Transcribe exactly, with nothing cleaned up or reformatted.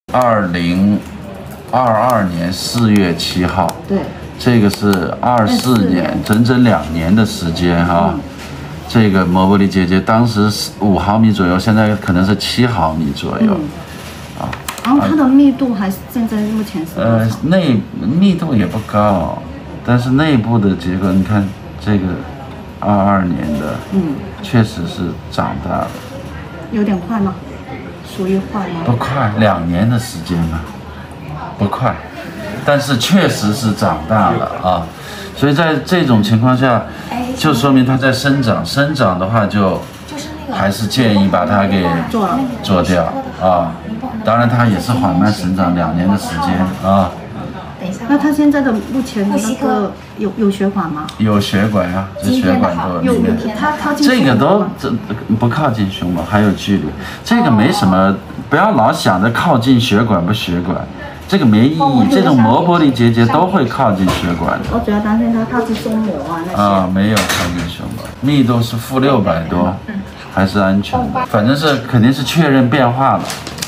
二零二二年四月七号。 对。 这个是二四年，整整两年的时间哈。嗯、这个磨玻璃结节当时是五毫米左右，现在可能是七毫米左右。嗯、啊。 然后它的密度还是现在目前是多少？ 呃，内密度也不高，但是内部的结构，你看这个二二年的，嗯，确实是长大了。 有点快吗？属于快吗？ 不快，两年的时间嘛，不快。但是确实是长大了啊，所以在这种情况下，就说明它在生长。生长的话，就还是建议把它给做掉啊。当然，它也是缓慢生长，两年的时间啊。 那它现在的目前的那个有有血管吗？ 有血管啊，这血管都里面。 它靠近这个都这不靠近胸膜，还有距离。这个没什么，不要老想着靠近血管不血管。这个没意义，这种磨玻璃结节都会靠近血管的。 我主要担心它靠近胸膜啊那些。 啊，没有靠近胸膜，密度是负六百多，还是安全的。反正是肯定是确认变化了。